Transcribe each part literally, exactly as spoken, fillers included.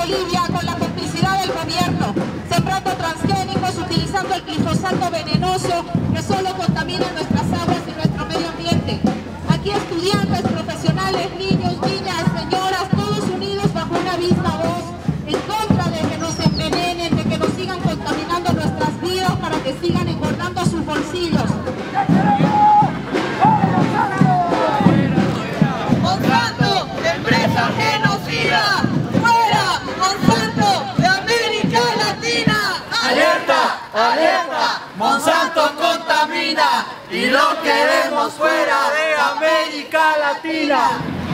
Bolivia con la complicidad del gobierno, sembrando transgénicos, utilizando el glifosato venenoso que solo contamina nuestras aguas y nuestro medio ambiente. Aquí estudiantes, profesionales, niños, niñas, señoras, todos unidos bajo una misma voz, en contra de que nos envenenen, de que nos sigan contaminando nuestras vidas para que sigan engordando sus bolsillos. ¡Monsanto, empresa genocida! ¡Fuera, Monsanto, de América Latina! ¡Alerta, alerta! ¡Monsanto contamina! ¡Y lo queremos fuera de América Latina!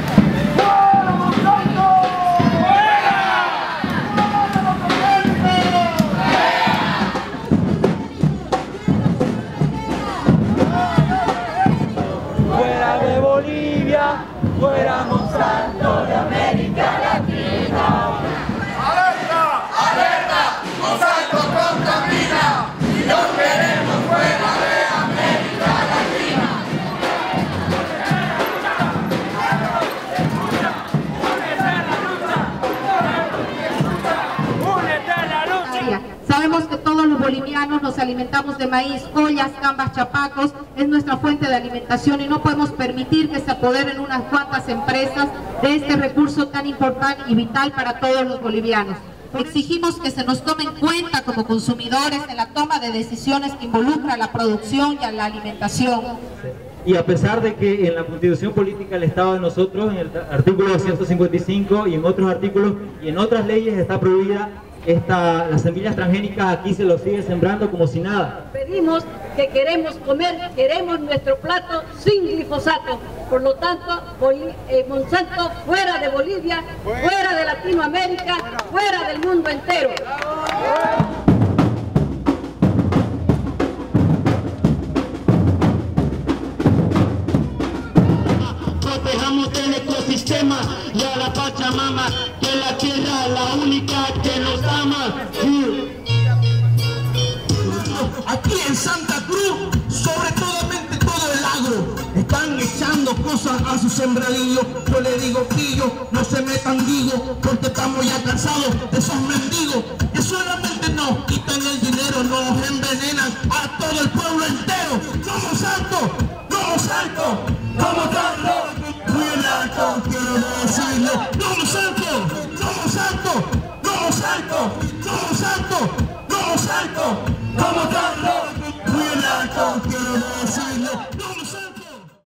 ¡Fuera de Bolivia! ¡Fuera Monsanto de América Latina! ¡Alerta! ¡Alerta! ¡Monsanto contamina! ¡Y lo queremos fuera de América Latina! ¡Únete a la lucha! Sabemos que todos los bolivianos nos alimentamos de maíz, ollas, gambas, chapacos, es nuestra fuente de alimentación y no podemos permitir que se apoderen unas cuantas empresas de este recurso tan importante y vital para todos los bolivianos. Exigimos que se nos tome en cuenta como consumidores en la toma de decisiones que involucran la producción y a la alimentación. Y a pesar de que en la Constitución Política del Estado de nosotros, en el artículo ciento cincuenta y cinco y en otros artículos y en otras leyes está prohibida esta, las semillas transgénicas, aquí se lo sigue sembrando como si nada. Pedimos que queremos comer, queremos nuestro plato sin glifosato. Por lo tanto, eh, Monsanto fuera de Bolivia, fuera de Latinoamérica, fuera del mundo entero. Protejamos el ecosistema y a la Pachamama, que la tierra es la única que nos ama. Aquí en Santa Cruz, sobre todo todo el agro, están echando cosas a su sembradillo. Yo le digo, pillo, no se metan, digo, porque estamos ya cansados de esos mendigos que solamente nos quitan el dinero, nos envenenan a todo el pueblo entero. ¡No, Monsanto! ¡No, Monsanto! ¡No, Monsanto! Muy en alto quiero decirle, ¡no, Monsanto! ¡No, Monsanto! ¡No, Monsanto! ¡No, Monsanto! ¡No, Monsanto! ¡No, Monsanto! Muy en alto quiero decirle.